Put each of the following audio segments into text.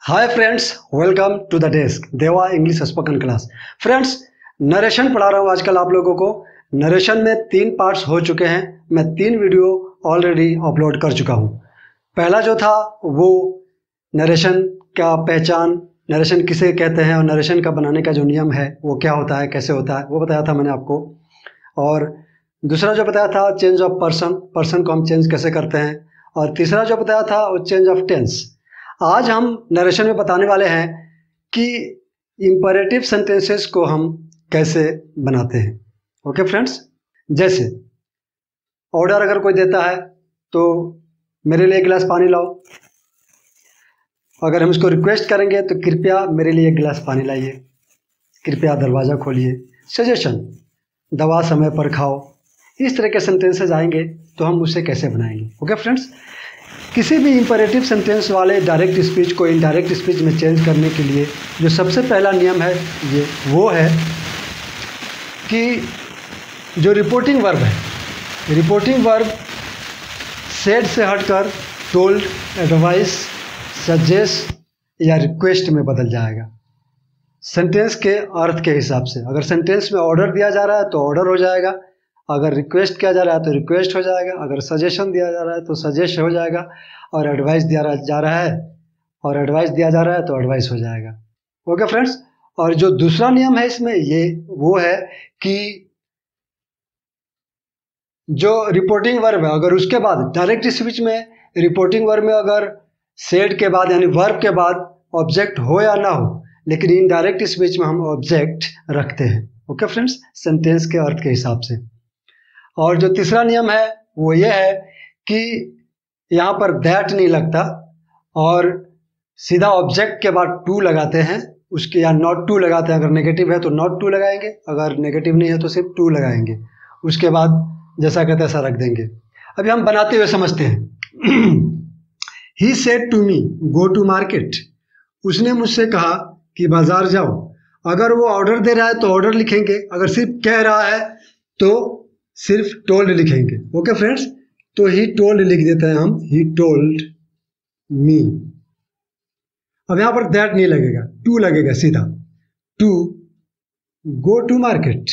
Hi friends, welcome to the desk Deva English spoken class. Friends, narration पढ़ा रहा हूँ आजकल आप लोगों को। नरेशन में 3 पार्ट्स हो चुके हैं। मैं 3 वीडियो ऑलरेडी अपलोड कर चुका हूँ। पहला जो था वो नरेशन का पहचान, नरेशन किसे कहते हैं और नरेशन का बनाने का जो नियम है वो क्या होता है, कैसे होता है, वो बताया था मैंने आपको। और दूसरा जो बताया था चेंज ऑफ पर्सन, पर्सन को हम चेंज कैसे करते हैं। और तीसरा जो बताया था वो चेंज ऑफ टेंस। आज हम नरेशन में बताने वाले हैं कि इंपरेटिव सेंटेंसेस को हम कैसे बनाते हैं। ओके फ्रेंड्स, जैसे ऑर्डर अगर कोई देता है तो मेरे लिए एक गिलास पानी लाओ। अगर हम इसको रिक्वेस्ट करेंगे तो कृपया मेरे लिए एक गिलास पानी लाइए, कृपया दरवाज़ा खोलिए। सजेशन, दवा समय पर खाओ। इस तरह के सेंटेंसेस आएंगे तो हम उसे कैसे बनाएंगे। ओके फ्रेंड्स, किसी भी इंपरेटिव सेंटेंस वाले डायरेक्ट स्पीच को इनडायरेक्ट स्पीच में चेंज करने के लिए जो सबसे पहला नियम है वो है कि जो रिपोर्टिंग वर्ब है, रिपोर्टिंग वर्ब सेड से हटकर टोल्ड, एडवाइस, सजेस्ट या रिक्वेस्ट में बदल जाएगा सेंटेंस के अर्थ के हिसाब से। अगर सेंटेंस में ऑर्डर दिया जा रहा है तो ऑर्डर हो जाएगा, अगर रिक्वेस्ट किया जा रहा है तो रिक्वेस्ट हो जाएगा, अगर सजेशन दिया जा रहा है तो सजेस्ट हो जाएगा, और एडवाइस दिया जा रहा है और एडवाइस दिया जा रहा है तो एडवाइस हो जाएगा। ओके फ्रेंड्स, और जो दूसरा नियम है इसमें ये वो है कि जो रिपोर्टिंग वर्ब है अगर उसके बाद डायरेक्ट स्पीच में रिपोर्टिंग वर्ब में अगर सेड के बाद यानी वर्ब के बाद ऑब्जेक्ट हो या ना हो, लेकिन इनडायरेक्ट स्पीच में हम ऑब्जेक्ट रखते हैं। ओके फ्रेंड्स, सेंटेंस के अर्थ के हिसाब से। और जो तीसरा नियम है वो ये है कि यहाँ पर दैट नहीं लगता और सीधा ऑब्जेक्ट के बाद टू लगाते हैं उसके, या नॉट टू लगाते हैं। अगर नेगेटिव है तो नॉट टू लगाएंगे, अगर नेगेटिव नहीं है तो सिर्फ टू लगाएंगे। उसके बाद जैसा कहते हैं ऐसा रख देंगे। अभी हम बनाते हुए समझते हैं। He said to me go to market. उसने मुझसे कहा कि बाजार जाओ। अगर वो ऑर्डर दे रहा है तो ऑर्डर लिखेंगे, अगर सिर्फ कह रहा है तो सिर्फ टोल्ड लिखेंगे। ओके फ्रेंड्स, तो ही टोल्ड लिख देते हैं हम, ही टोल्ड मी। अब यहां पर दैट नहीं लगेगा, टू लगेगा सीधा, टू गो टू मार्केट।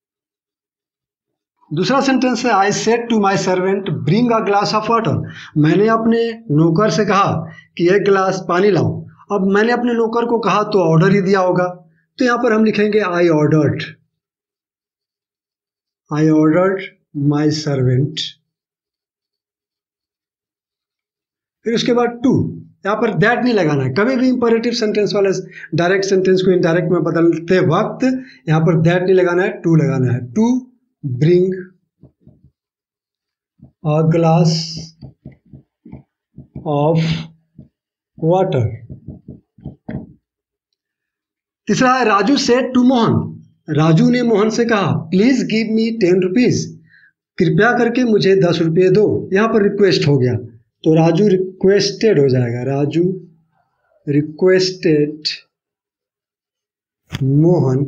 दूसरा सेंटेंस है I said to my servant bring a glass of water. मैंने अपने नौकर से कहा कि एक गिलास पानी लाओ। अब मैंने अपने नौकर को कहा तो ऑर्डर ही दिया होगा, तो यहां पर हम लिखेंगे I ordered, I ordered my servant. फिर उसके बाद टू, यहाँ पर दैट नहीं लगाना है। कभी भी इंपरेटिव सेंटेंस वाले डायरेक्ट सेंटेंस को इनडायरेक्ट में बदलते वक्त यहाँ पर दैट नहीं लगाना है, टू लगाना है। To bring a glass of water. तीसरा है राजू सेड टू मोहन। राजू ने मोहन से कहा प्लीज गिव मी 10 रुपीज। कृपया करके मुझे 10 रुपये दो। यहाँ पर रिक्वेस्ट हो गया तो राजू रिक्वेस्टेड हो जाएगा, राजू रिक्वेस्टेड मोहन।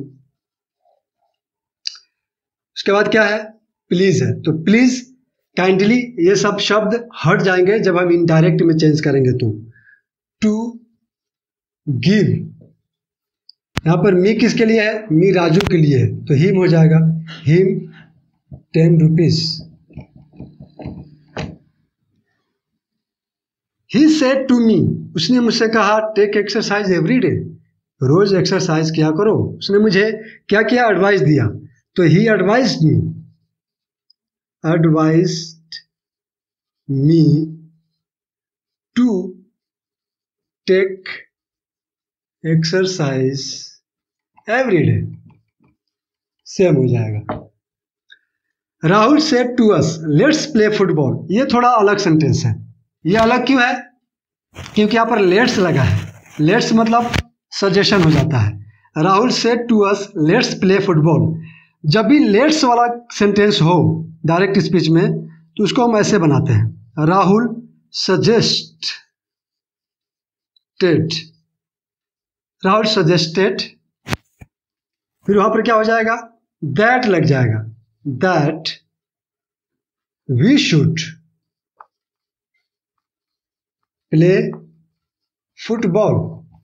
उसके बाद क्या है, प्लीज है, तो प्लीज, काइंडली, ये सब शब्द हट जाएंगे जब हम इनडायरेक्ट में चेंज करेंगे तो। टू गिव, यहां पर मी किसके लिए है, मी राजू के लिए है तो हिम हो जाएगा, him 10 rupees. He said to me, उसने मुझसे कहा टेक एक्सरसाइज एवरी डे। रोज एक्सरसाइज किया करो। उसने मुझे क्या किया, एडवाइस दिया, तो he advised me, advised me to take exercise every day. Same हो जाएगा। Rahul said to us let's play football. ये थोड़ा अलग सेंटेंस है। ये अलग क्यों है, क्योंकि यहाँ पर लेट्स लगा है। लेट्स मतलब सजेशन हो जाता है। Rahul said to us let's play football. जब भी लेट्स वाला सेंटेंस हो डायरेक्ट स्पीच में तो उसको हम ऐसे बनाते हैं, राहुल सजेस्टेड, राहुल सजेस्टेड। फिर वहां पर क्या हो जाएगा, दैट लग जाएगा, that we should play football.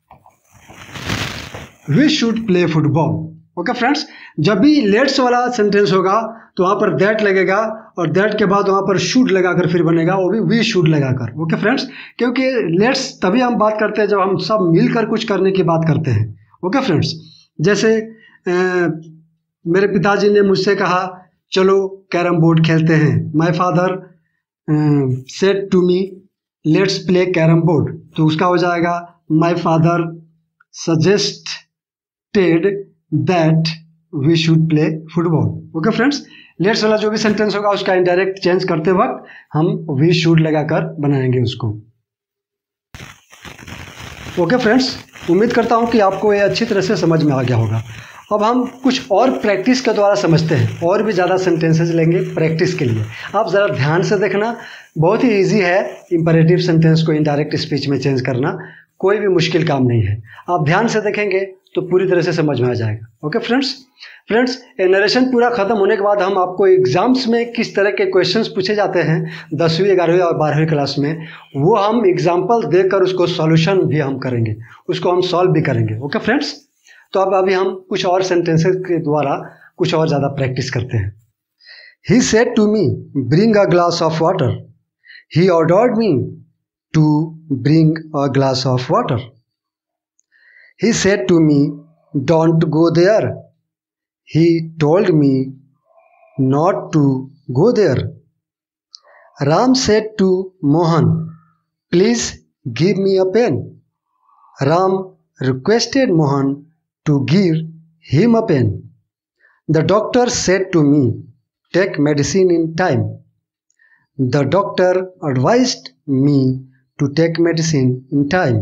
We should play football. Okay friends, जब भी लेट्स वाला सेंटेंस होगा तो वहाँ पर दैट लगेगा और दैट के बाद वहाँ पर शुड लगाकर फिर बनेगा, वो भी वी शुड लगाकर। ओके फ्रेंड्स, क्योंकि लेट्स तभी हम बात करते हैं जब हम सब मिलकर कुछ करने की बात करते हैं। ओके फ्रेंड्स, जैसे मेरे पिताजी ने मुझसे कहा चलो कैरम बोर्ड खेलते हैं। My father said to me let's play carrom board, तो उसका हो जाएगा my father suggested that we should play football. Okay friends, let's वाला जो भी सेंटेंस होगा उसका इनडायरेक्ट चेंज करते वक्त हम वी शुड लगाकर बनाएंगे उसको। ओके फ्रेंड्स, उम्मीद करता हूँ कि आपको ये अच्छी तरह से समझ में आ गया होगा। अब हम कुछ और प्रैक्टिस के द्वारा समझते हैं, और भी ज़्यादा सेंटेंसेस लेंगे प्रैक्टिस के लिए। आप ज़रा ध्यान से देखना, बहुत ही ईजी है इंपरेटिव सेंटेंस को इनडायरेक्ट स्पीच में चेंज करना, कोई भी मुश्किल काम नहीं है। आप ध्यान से देखेंगे तो पूरी तरह से समझ में आ जाएगा। ओके फ्रेंड्स, ये नरेशन पूरा ख़त्म होने के बाद हम आपको एग्जाम्स में किस तरह के क्वेश्चंस पूछे जाते हैं 10वीं 11वीं और 12वीं क्लास में, वो हम एग्जाम्पल देकर उसको सॉल्यूशन भी हम करेंगे, उसको हम सॉल्व भी करेंगे। ओके फ्रेंड्स, तो अब अभी हम कुछ और सेंटेंसेस के द्वारा कुछ और ज़्यादा प्रैक्टिस करते हैं। He said to me bring a glass of water. He ordered me to bring a glass of water. He said to me, don't go there. He told me not to go there. Ram said to Mohan, please give me a pen. Ram requested Mohan to give him a pen. The doctor said to me, take medicine in time. The doctor advised me to take medicine in time.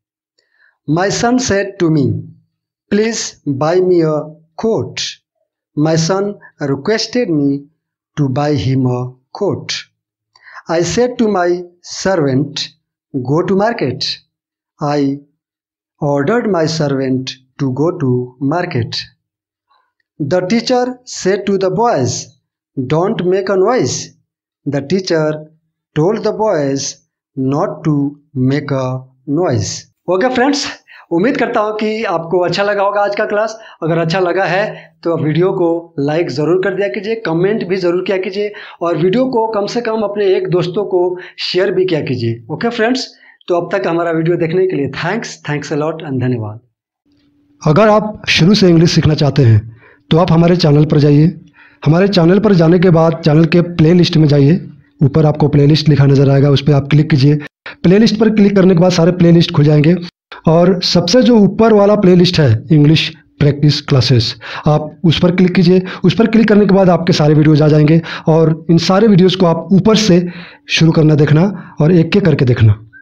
My son said to me, please buy me a coat. My son requested me to buy him a coat. I said to my servant, go to market. I ordered my servant to go to market. The teacher said to the boys, don't make a noise. The teacher told the boys not to make a noise. Okay friends, उम्मीद करता हूँ कि आपको अच्छा लगा होगा आज का क्लास। अगर अच्छा लगा है तो वीडियो को लाइक ज़रूर कर दिया कीजिए, कमेंट भी ज़रूर किया कीजिए और वीडियो को कम से कम अपने एक दोस्तों को शेयर भी किया कीजिए। ओके फ्रेंड्स, तो अब तक हमारा वीडियो देखने के लिए थैंक्स अ लॉट एंड धन्यवाद। अगर आप शुरू से इंग्लिश सीखना चाहते हैं तो आप हमारे चैनल पर जाइए। हमारे चैनल पर जाने के बाद चैनल के प्ले लिस्ट में जाइए, ऊपर आपको प्ले लिस्ट लिखा नज़र आएगा, उस पर आप क्लिक कीजिए। प्ले लिस्ट पर क्लिक करने के बाद सारे प्ले लिस्ट खुल जाएंगे और सबसे जो ऊपर वाला प्ले लिस्ट है इंग्लिश प्रैक्टिस क्लासेस, आप उस पर क्लिक कीजिए। उस पर क्लिक करने के बाद आपके सारे वीडियोज आ जाएंगे और इन सारे वीडियोज़ को आप ऊपर से शुरू करना देखना और एक एक करके देखना।